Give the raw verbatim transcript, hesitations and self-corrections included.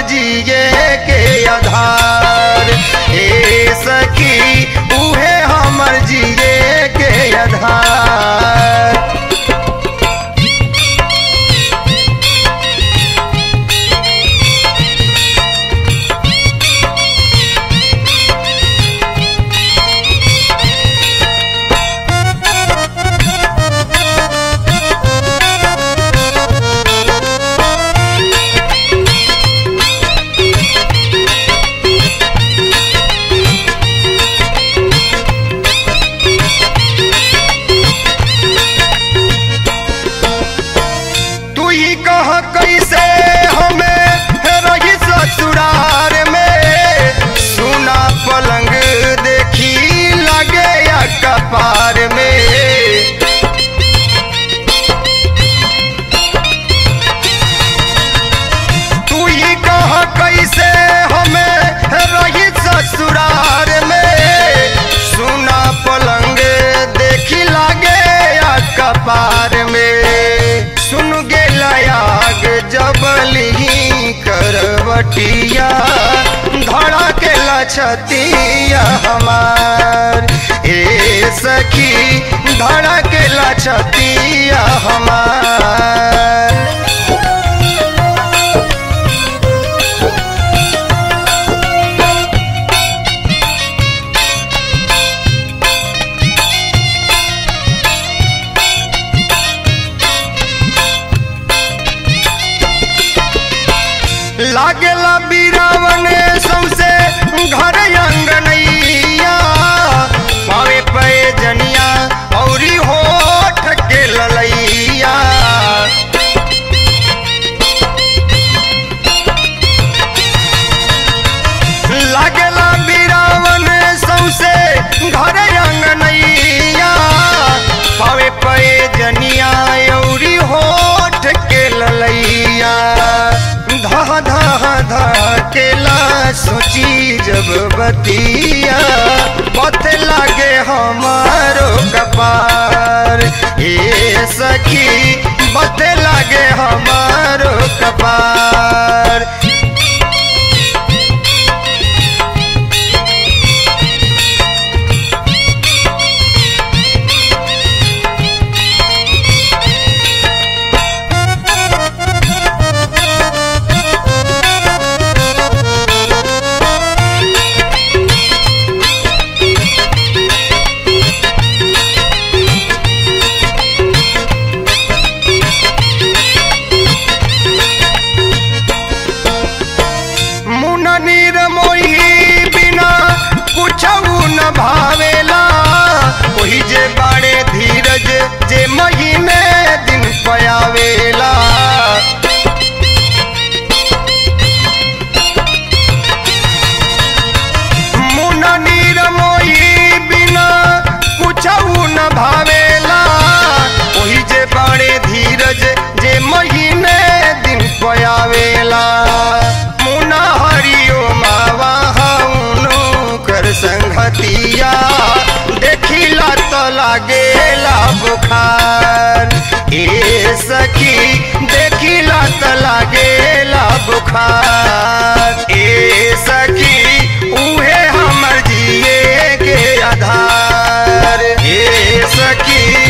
जिए के आधार। ए सखी उहे हमर जिए के आधार। कैसे हमें रही ससुरार में, सुना पलंग देखी लगे या कपार में। तू ही कह कैसे हमें रही ससुरार में, सुना पलंग देखी लगे या कपार में। सुन गे लयाग जबली करवटिया, धड़ा के लछतिया हमार। ए सखी धड़ा के लछतिया हमार। लागेला बिरावन सौसे घर अंगनैया, पावे पे जनिया औरी होठ के ललैया। लागेला बिरावन सौसे घर अंगनैया, पावे पे जनिया औरी होठ के ललैया। धा धा धा केला सोची जब बतिया, पथ लागे हमारो कपार। ए सखी बत लागे हमारो कपार। भावेला वही जे बाड़े धीरज जे महीने दिन पयावेला। मुना नीर मोही बिना कुछऊ न भावेला, वही जे बाड़े धीरज जे महीने दिन पयावेला। मुना हरियो मावा कर संगतिया, देखिला तो लागेला बुखार। ए सखी देखिला तो लागेला बुखार। ए सखी उहे हमर जिए के आधार। ए सखी